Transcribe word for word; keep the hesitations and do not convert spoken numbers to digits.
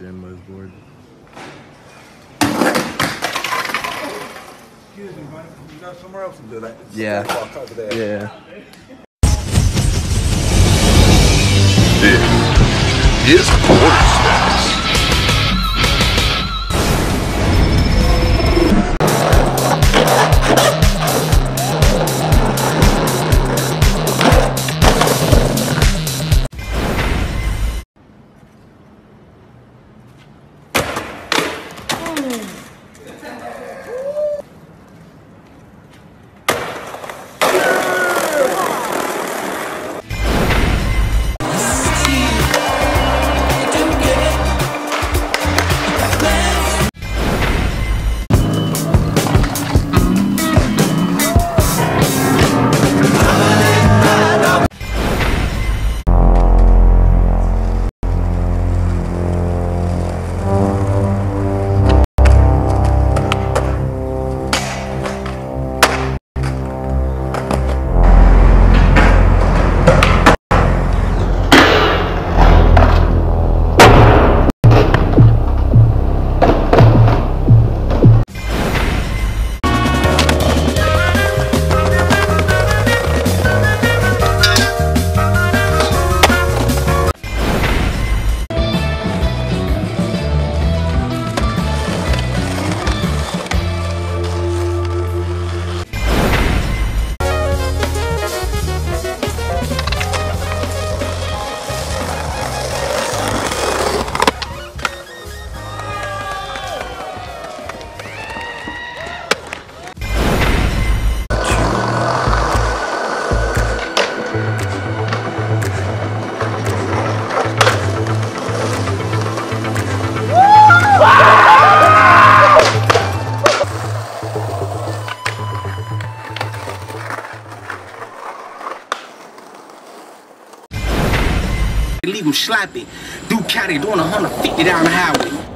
gym was bored. Excuse me, man. Can you go somewhere else and do that? It's Yeah. park over there. Yeah. This is Quarter Stacks. Illegal slapping, Duke County doing one hundred fifty down the highway.